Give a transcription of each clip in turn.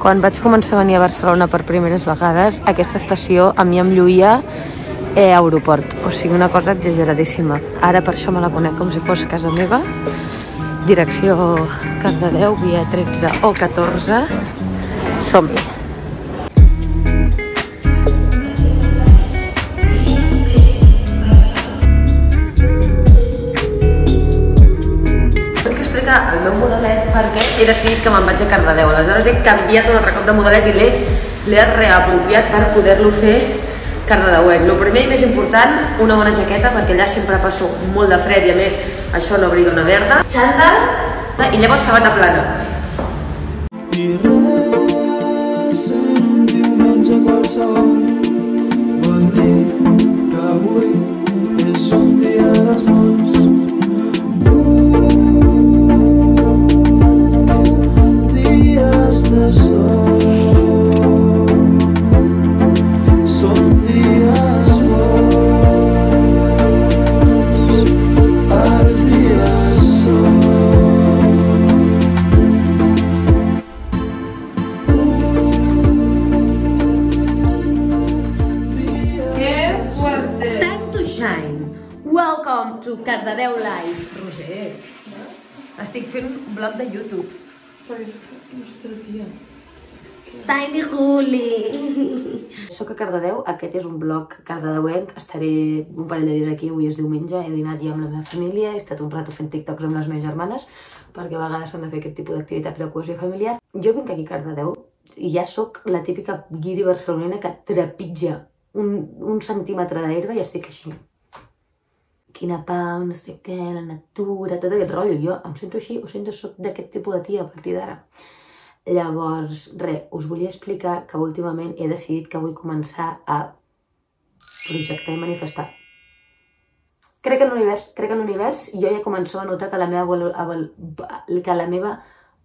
Quan vaig començar a venir a Barcelona per primeres vegades, aquesta estació a mi em lluïa aeroport, o sigui, una cosa exageradíssima. Ara per això me la conec com si fos casa meva. Direcció Cardedeu, via 13 o 14. Som-hi! El meu modelet perquè he decidit que me'n vaig a Cardedeu. Aleshores he canviat un altre cop de modelet i l'he reapropiat per poder-lo fer cardedeuenc. El primer i més important, una bona jaqueta, perquè allà sempre passo molt de fred i a més això no abriga una merda. Xandall i llavors sabata plana. I res, en un diumenge qualsevol, vol dir que avui és un dia dels morts. Welcome to Cardedeu Live. Roger, estic fent un blog de YouTube. Ostres, tia. Tiny Juli. Soc a Cardedeu, aquest és un blog cardedeuenc. Estaré un parell de dies aquí, avui és diumenge, he dinat ja amb la meva família, he estat un rato fent TikToks amb les meves germanes, perquè a vegades s'han de fer aquest tipus d'activitats de cohesió familiar. Jo vinc aquí a Cardedeu i ja sóc la típica guiri barcelonina que trepitja un centímetre d'herba i estic així. Quina pau, no sé què, la natura, tot aquest rotllo. Jo em sento així, ho sento, soc d'aquest tipus de tia a partir d'ara. Llavors, res, us volia explicar que últimament he decidit que vull començar a projectar i manifestar. Crec en l'univers, jo ja començo a notar que la meva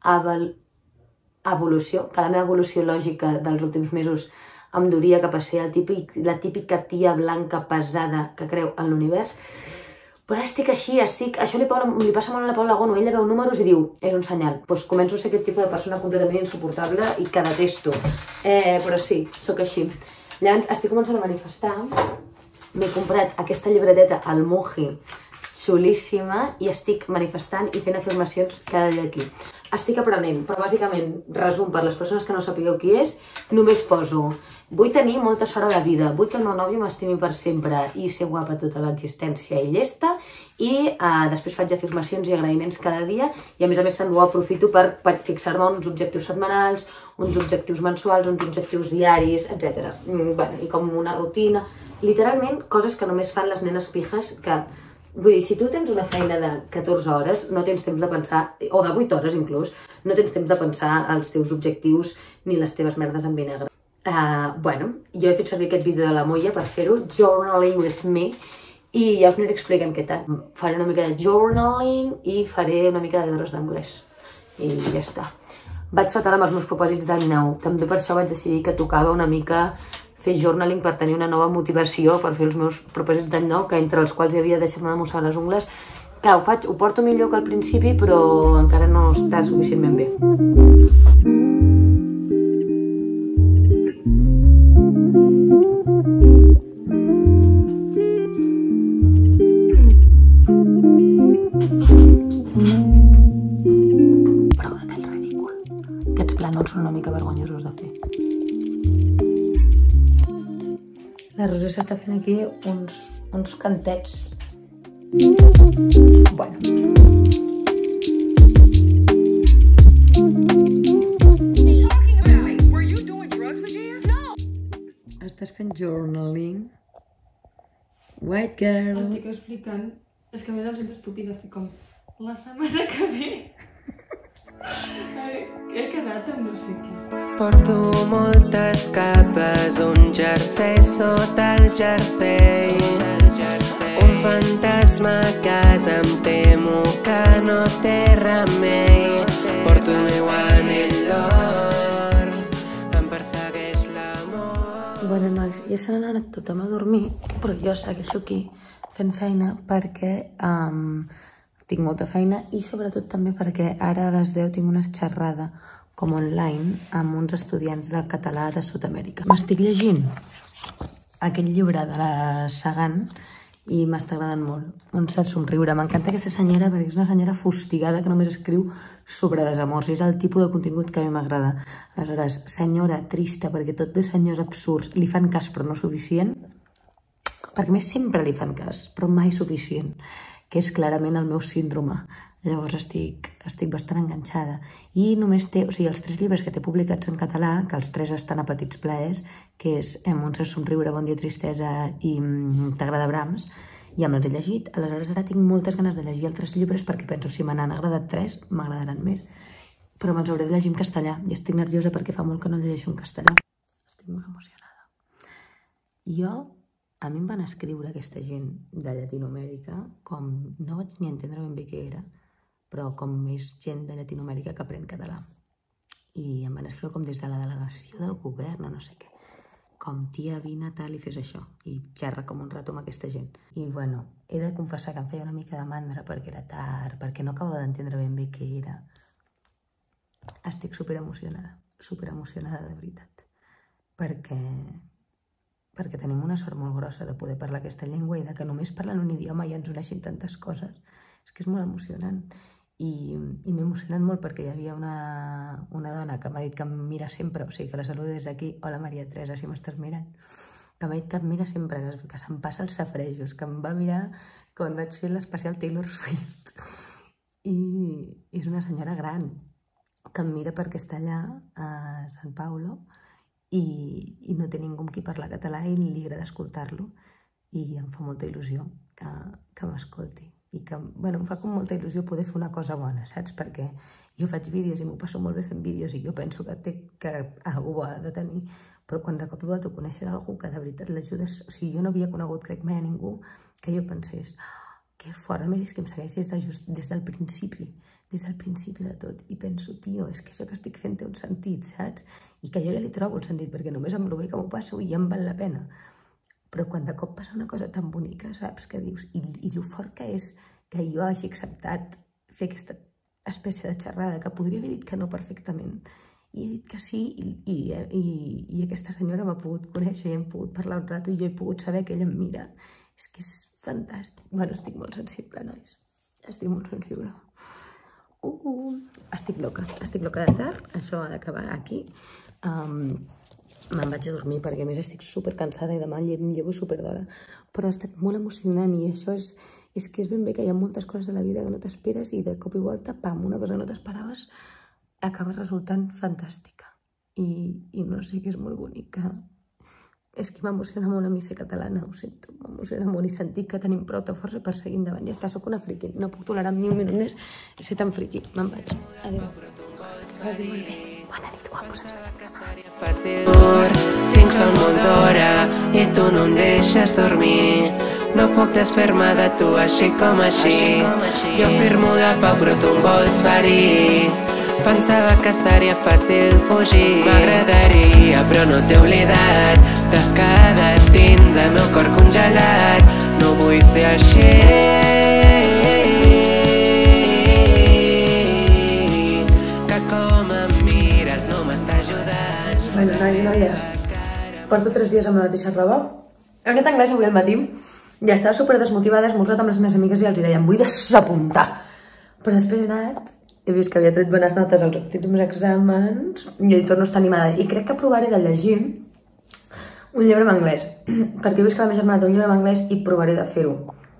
evolució lògica dels últims mesos em duria cap a ser la típica tia blanca pesada que creu en l'univers. Però ara estic així, això li passa molt a la Paula Gono, ella veu números i diu, és un senyal. Doncs començo a ser aquest tipus de persona completament insuportable i que detesto. Però sí, sóc així. Llavors estic començant a manifestar, m'he comprat aquesta llibreteta al Muji, xulíssima, i estic manifestant i fent afirmacions cada dia aquí. Estic aprenent, però bàsicament, resum, per les persones que no sapigueu qui és, només poso: vull tenir molta sort a la vida, vull que el meu nòvio m'estimi per sempre i ser guapa tota l'existència i llesta, i després faig afirmacions i agraïments cada dia i a més també ho aprofito per fixar-me uns objectius setmanals, uns objectius mensuals, uns objectius diaris, etc. I com una rutina, literalment coses que només fan les nenes pijes que... Vull dir, si tu tens una feina de 14 hores, no tens temps de pensar, o de 8 hores inclús, no tens temps de pensar els teus objectius ni les teves merdes en vinagre. Jo he fet servir aquest vídeo de la Moya per fer-ho, Journaling with me, i ja us aniré explicant què tal. Faré una mica de journaling i faré una mica de deures d'anglès. I ja està. Vaig fatal amb els meus propòsits d'any nou. També per això vaig decidir que tocava una mica fer journaling per tenir una nova motivació per fer els meus propòsits d'any nou, que entre els quals hi havia deixar-me de mossar les ungles. Que ho porto millor que al principi, però encara no està suficientment bé. Prou de fer el ridícul. Aquests plànols són una mica vergonyosos de fer. La Roser s'està fent aquí uns cantets. Bueno. Estàs fent journaling? White girl. Estic explicant. És que a més em sento estúpida, estic com... La setmana que ve... He quedat amb no sé què. Porto moltes capes, un jersei sota el jersei, un fantasma a casa, em temo que no té remei. Porto el meu anell d'or, em persegueix l'amor. Bueno, nois, ja se n'han anat tothom a dormir, però jo segueixo aquí fent feina perquè tinc molta feina i sobretot també perquè ara a les 10 tinc una xerrada com online amb uns estudiants de català de Sud-amèrica. M'estic llegint aquest llibre de la Sagan i m'està agradant molt. Un cert somriure. M'encanta aquesta senyora perquè és una senyora fustigada que només escriu sobre desamors. És el tipus de contingut que a mi m'agrada. Aleshores, senyora trista perquè tot de senyors absurds li fan cas però no suficient, perquè més sempre li fan cas, però mai suficient, que és clarament el meu síndrome. Llavors estic bastant enganxada. I només té, o sigui, els 3 llibres que té publicats en català, que els 3 estan a petits plaers, que és Un cert somriure, Bon dia tristesa i T'agrada Brahms, ja me'ls he llegit. Aleshores ara tinc moltes ganes de llegir altres llibres perquè penso, si me n'han agradat 3, m'agradaran més. Però me'ls hauré de llegir en castellà i estic nerviosa perquè fa molt que no llegeixo en castellà. Estic molt emocionada. A mi em van escriure aquesta gent de Llatinoamèrica com, no vaig ni entendre ben bé què era, però com més gent de Llatinoamèrica que aprèn català. I em van escriure com des de la delegació del govern o no sé què. Com, tia, vine, tal, i fes això. I xerra com un rato amb aquesta gent. I, bueno, he de confessar que em feia una mica de mandra perquè era tard, perquè no acabava d'entendre ben bé què era. Estic superemocionada de veritat. Perquè tenim una sort molt grossa de poder parlar aquesta llengua i de que només parlant un idioma ja ens uneixin tantes coses. És que és molt emocionant. I m'he emocionat molt perquè hi havia una dona que m'ha dit que em mira sempre, o sigui que la saludo des d'aquí, hola Maria Teresa, si m'estàs mirant, que m'ha dit que em mira sempre, que se'm passa els safrejos, que em va mirar quan vaig fer l'especial Taylor Swift. I és una senyora gran que em mira perquè està allà a Sant Paulo i no té ningú amb qui parlar català i li agrada escoltar-lo i em fa molta il·lusió que m'escolti. I que, bueno, em fa com molta il·lusió poder fer una cosa bona, saps? Perquè jo faig vídeos i m'ho passo molt bé fent vídeos i jo penso que algú ho ha de tenir, però quan de cop i volta conèixer algú que de veritat l'ajudes... O sigui, jo no havia conegut, crec, mai a ningú que jo pensés, que fort, a més és que em segueix des del principi de tot. I penso, tio, és que això que estic fent té un sentit, saps? I que jo ja li trobo el sentit, perquè només amb el bé que m'ho passo ja em val la pena. Però quan de cop passa una cosa tan bonica, saps, que dius... I el fort que és que jo hagi acceptat fer aquesta espècie de xerrada, que podria haver dit que no perfectament, i he dit que sí, i aquesta senyora m'ha pogut conèixer i hem pogut parlar un rato i jo he pogut saber que ella em mira. És que és fantàstic. Bueno, estic molt sensible, nois. Estic molt sensible. Estic loca de tard. Això ha d'acabar aquí. Me'n vaig a dormir perquè a més estic supercansada i demà em llevo superdora. Però ha estat molt emocionant i això és que és ben bé que hi ha moltes coses a la vida que no t'esperes i de cop i volta, pam, una cosa que no t'esperaves acaba resultant fantàstica. I no sé, que és molt bonic. És que m'emociona molt a mi ser catalana, ho sento. M'emociona molt i sentir que tenim prou de força per seguir endavant. Ja està, soc una friqui. No puc tolerar ni un minut més ser tan friqui. Me'n vaig. Adéu. Vagi molt bé. Bona nit, guapos. Tinc son molt d'hora i tu no em deixes dormir. No puc desfer-me de tu així com així. Jo firmo de pau però tu em vols ferir. Pensava que seria fàcil fugir. M'agradaria però no t'he oblidat. T'has quedat dins el meu cor congelat. No vull ser així. Que com em mires no m'està ajudant. Bueno, noies, porto 3 dies amb la mateixa roba. He anat a anglès avui al matí i estava super desmotivada, he esmorzat amb les meves amigues i els deia, em vull desapuntar. Però després he anat, he vist que havia tret bones notes als últims exàmens i torno a estar animada. I crec que provaré de llegir un llibre en anglès, perquè he vist que la meva germana té un llibre en anglès i provaré de fer-ho.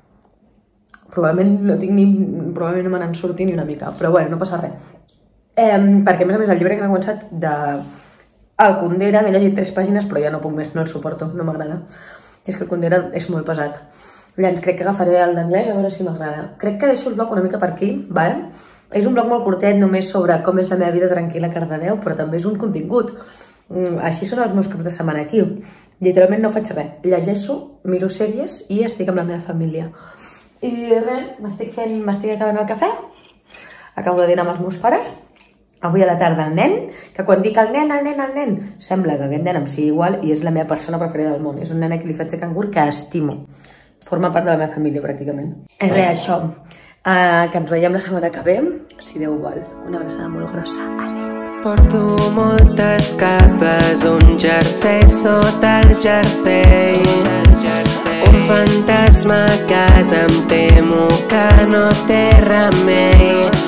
Probablement no me n'en surti ni una mica, però bueno, no passa res. Perquè a més el llibre que m'he començat el Kundera, m'he llegit 3 pàgines però ja no puc més, no el suporto, no m'agrada. És que el Kundera és molt pesat. Llavors crec que agafaré el d'anglès a veure si m'agrada. Crec que deixo el blog una mica per aquí, vale? És un blog molt curtet només sobre com és la meva vida tranquil·la a Cardedeu, però també és un contingut. Així són els meus caps de setmana aquí. Literalment no faig res. Llegeixo, miro sèries i estic amb la meva família. I res, m'estic acabant el cafè. Acabo de dinar amb els meus pares. Avui a la tarda el nen, que quan dic el nen, sembla que aquest nen em sigui igual i és la meva persona preferida del món. És un nen a qui li faig de cangur que estimo. Forma part de la meva família, pràcticament. És res, això. Que ens veiem la setmana que ve, si Déu vol. Una abraçada molt grossa. Adéu. Porto moltes capes, un jersei sota el jersei. Un fantasma a casa, em temo que no té remei.